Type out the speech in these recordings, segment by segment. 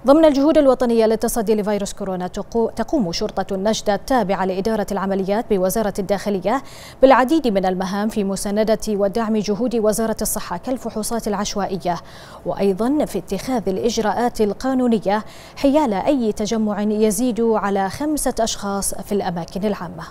ضمن الجهود الوطنية للتصدي لفيروس كورونا تقوم شرطة النجدة التابعة لإدارة العمليات بوزارة الداخلية بالعديد من المهام في مساندة ودعم جهود وزارة الصحة كالفحوصات العشوائية، وأيضا في اتخاذ الإجراءات القانونية حيال أي تجمع يزيد على 5 أشخاص في الأماكن العامة.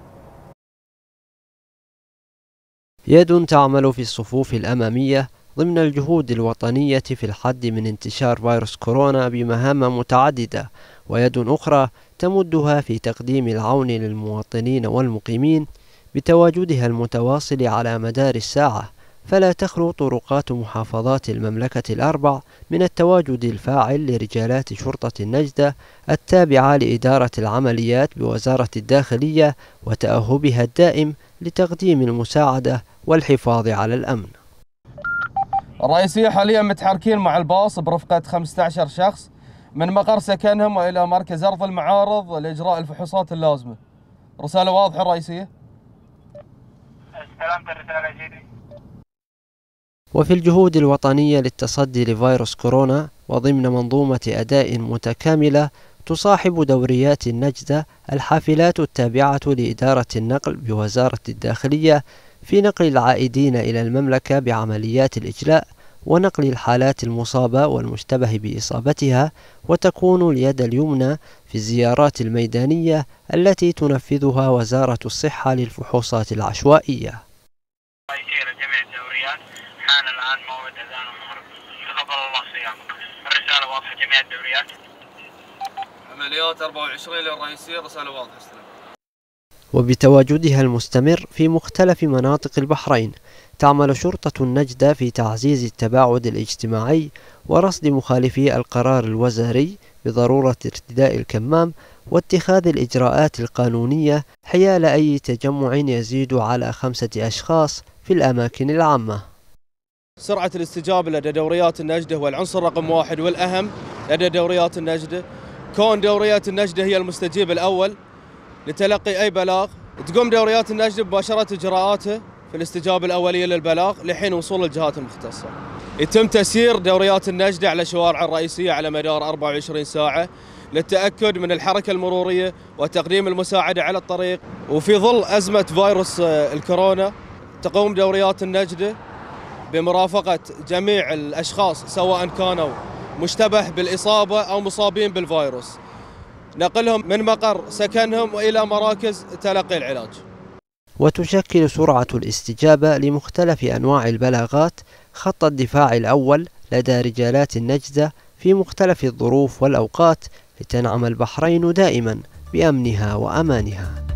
يد تعمل في الصفوف الأمامية ضمن الجهود الوطنية في الحد من انتشار فيروس كورونا بمهام متعددة، ويد أخرى تمدها في تقديم العون للمواطنين والمقيمين بتواجدها المتواصل على مدار الساعة، فلا تخلو طرقات محافظات المملكة الأربع من التواجد الفاعل لرجالات شرطة النجدة التابعة لإدارة العمليات بوزارة الداخلية وتأهبها الدائم لتقديم المساعدة والحفاظ على الأمن. الرئيسية حاليا متحركين مع الباص برفقة 15 شخص من مقر سكنهم وإلى مركز أرض المعارض لإجراء الفحوصات اللازمة. رسالة واضحة الرئيسية؟ استلمت الرسالة يا سيدي. وفي الجهود الوطنية للتصدي لفيروس كورونا وضمن منظومة أداء متكاملة تصاحب دوريات النجدة الحافلات التابعة لإدارة النقل بوزارة الداخلية في نقل العائدين إلى المملكة بعمليات الإجلاء ونقل الحالات المصابة والمشتبه بإصابتها، وتكون اليد اليمنى في الزيارات الميدانية التي تنفذها وزارة الصحة للفحوصات العشوائية. جميع الدوريات حان الآن موعد أذان المغرب، تقبل الله صيامك. الرسالة واضحة جميع الدوريات. عمليات 24 للرئيسية، رسالة واضحة. وبتواجدها المستمر في مختلف مناطق البحرين تعمل شرطة النجدة في تعزيز التباعد الاجتماعي ورصد مخالفي القرار الوزاري بضرورة ارتداء الكمام واتخاذ الإجراءات القانونية حيال أي تجمع يزيد على 5 أشخاص في الأماكن العامة. سرعة الاستجابة لدى دوريات النجدة هو العنصر رقم 1 والأهم لدى دوريات النجدة، كون دوريات النجدة هي المستجيب الأول لتلقي أي بلاغ. تقوم دوريات النجدة بمباشرة إجراءاتها في الاستجابة الأولية للبلاغ لحين وصول الجهات المختصة. يتم تسيير دوريات النجدة على شوارع الرئيسية على مدار 24 ساعة للتأكد من الحركة المرورية وتقديم المساعدة على الطريق. وفي ظل أزمة فيروس الكورونا تقوم دوريات النجدة بمرافقة جميع الأشخاص سواء كانوا مشتبه بالإصابة أو مصابين بالفيروس، نقلهم من مقر سكنهم وإلى مراكز تلقي العلاج. وتشكل سرعة الاستجابة لمختلف أنواع البلاغات خط الدفاع الأول لدى رجالات النجدة في مختلف الظروف والأوقات لتنعم البحرين دائما بأمنها وأمانها.